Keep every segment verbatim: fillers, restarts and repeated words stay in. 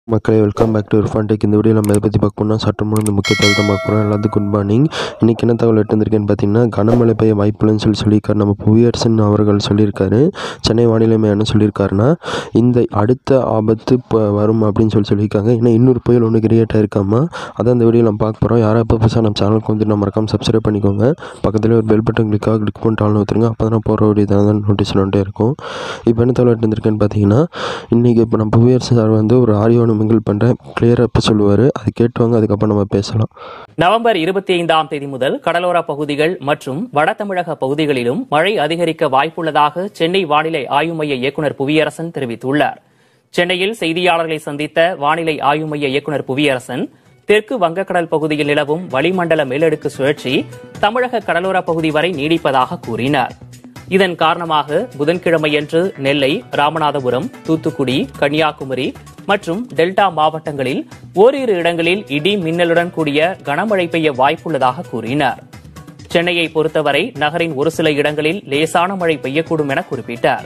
மக்களே, welcome back to Irfan tech. இந்த video நம்ம எதை பற்றி பார்க்க போனால் சற்று முன் முக்கிய தகவல் தான் பார்க்க போகிறோம். எல்லாத்துக்கும் குட் மார்னிங். இன்றைக்கி என்ன தகவல் எடுத்து வந்திருக்கேன்னு பார்த்தீங்கன்னா, கனமழை பெய்ய வாய்ப்புலன்னு சொல்லி சொல்லியிருக்காரு நம்ம புவியரசன் அவர்கள் சொல்லியிருக்காரு. சென்னை வானிலை மையம் என்ன சொல்லியிருக்காருன்னா, இந்த அடுத்த ஆபத்து இப்போ வரும் அப்படின்னு சொல்லி சொல்லியிருக்காங்க. ஏன்னா இன்னொரு புயல் ஒன்று கிரியேட் ஆகிருக்காமா, அதான் இந்த வீடியோ நம்ம பார்க்க போகிறோம். யாராவது இப்போ புதுசாக நம்ம சேனலுக்கு வந்து நம்ம மறக்காம சப்ஸ்கிரைப் பண்ணிக்கோங்க. பக்கத்தில் ஒரு பெல் பட்டன் கிளிக்காக கிளிக் பண்ணிட்டு ஆள்னு ஊற்றுருங்க. அப்போ தான் போகிற வீடியோ தான் நோட்டீஸ் வந்துட்டே இருக்கும். இப்போ என்ன தகவல் எடுத்து வந்திருக்கேன்னு பார்த்தீங்கன்னா, இன்றைக்கி இப்போ நம்ம புவியரசன் சார் வந்து ஒரு ஆடியோன்னு மிங்கிள் பண்ணுறேன், கிளியராக இப்போ சொல்லுவார். அது கேட்டுவாங்க, அதுக்கப்புறம் நம்ம பேசலாம். நவம்பர் இருபத்தி ஐந்தாம் தேதி முதல் கடலோர பகுதிகள் மற்றும் வட தமிழக பகுதிகளிலும் மழை அதிகரிக்க வாய்ப்புள்ளதாக சென்னை வானிலை ஆய்வு மைய இயக்குநர் புவியரசன் தெரிவித்துள்ளார். சென்னையில் செய்தியாளர்களை சந்தித்த வானிலை ஆய்வு மைய இயக்குநர் புவியரசன், தெற்கு வங்கக்கடல் பகுதியில் நிலவும் வளிமண்டல மேலடுக்கு சுழற்சி தமிழக கடலோர பகுதி வரை நீடிப்பதாக கூறினார். இதன் காரணமாக புதன்கிழமையன்று நெல்லை, ராமநாதபுரம், தூத்துக்குடி, கன்னியாகுமரி மற்றும் டெல்டா மாவட்டங்களில் ஓரிரு இடங்களில் இடி மின்னலுடன் கூடிய கனமழை பெய்ய வாய்ப்புள்ளதாக கூறினார். சென்னையை பொறுத்தவரை நகரின் ஒரு சில இடங்களில் லேசான மழை பெய்யக்கூடும் என குறிப்பிட்டார்.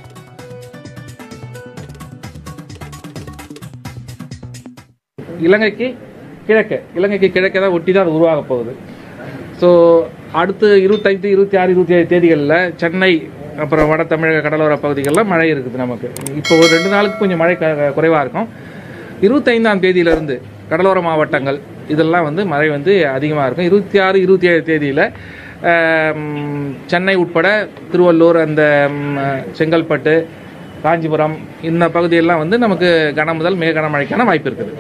இலங்கைக்கு கிழக்கு இலங்கைக்கு கிழக்கே தான் ஒட்டி தான் அது உருவாக போகுது. ஸோ அடுத்து இருபத்தைந்து இருபத்தி ஆறு இருபத்தி ஏழு தேதிகளில் சென்னை அப்புறம் வட தமிழக கடலோர பகுதிகளில் மழை இருக்குது. நமக்கு இப்போ ஒரு ரெண்டு நாளுக்கு கொஞ்சம் மழை குறைவாக இருக்கும். இருபத்தைந்தாம் தேதியிலிருந்து கடலோர மாவட்டங்கள் இதெல்லாம் வந்து மழை வந்து அதிகமாக இருக்கும். இருபத்தி ஆறு இருபத்தி ஏழு தேதியில் சென்னை உட்பட திருவள்ளூர், அந்த செங்கல்பட்டு, காஞ்சிபுரம் இந்த பகுதியெல்லாம் வந்து நமக்கு கன முதல் மிக கனமழைக்கான வாய்ப்பு இருக்குது.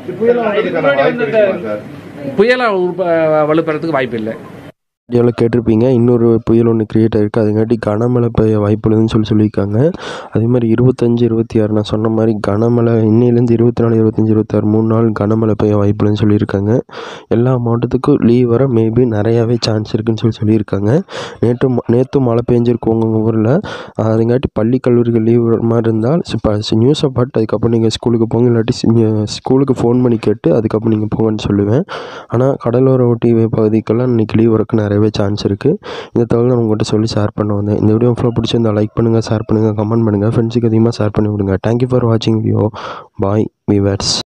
புயலாக வலுப்பெறதுக்கு வாய்ப்பு இல்லை. வீடியோவில் கேட்டிருப்பீங்க, இன்னொரு புயல் ஒன்று கிரியேட் ஆகிருக்கு, அதுங்காட்டி கனமழை பெய்ய வாய்ப்புள்ளதுன்னு சொல்லி சொல்லியிருக்காங்க. அதே மாதிரி இருபத்தஞ்சு இருபத்தி ஆறு நான் சொன்ன மாதிரி கனமழை இன்னிலேருந்து இருபத்தி நாலு இருபத்தஞ்சி இருபத்தாறு மூணு நாள் கனமழை பெய்ய வாய்ப்புள்ளதுன்னு சொல்லியிருக்காங்க. எல்லா மாவட்டத்துக்கும் லீவ் வர மேபி நிறையாவே சான்ஸ் இருக்குதுன்னு சொல்லி சொல்லியிருக்காங்க. நேற்று நேற்று மழை பெஞ்சிருக்கும் உங்கள் ஊரில், அதுங்காட்டி பள்ளி கல்லூரிகள் லீவ் வர மாதிரி இருந்தால் இப்போ நியூஸை பார்த்து அதுக்கப்புறம் நீங்கள் ஸ்கூலுக்கு போங்க, இல்லாட்டி ஸ்கூலுக்கு ஃபோன் பண்ணி கேட்டு அதுக்கப்புறம் நீங்கள் போங்கன்னு சொல்லுவேன். ஆனால் கடலோர ஒட்டி பகுதிக்கெல்லாம் இன்றைக்கி லீவ் வரக்கு நிறைய சான்ஸ் இருக்குது. இந்த தகவல் நான் உங்கள்கிட்ட சொல்லி ஷேர் பண்ண வந்தேன். இந்த வீடியோ ஃபுல்லாக பிடிச்சிருந்தா லைக் பண்ணுங்கள், ஷேர் பண்ணுங்கள், கமெண்ட் பண்ணுங்கள், ஃப்ரெண்ட்ஸுக்கு அதிகமாக ஷேர் பண்ணி விடுங்க. தேங்க்யூ ஃபார் வாட்சிங் வீடியோ. Bye viewers.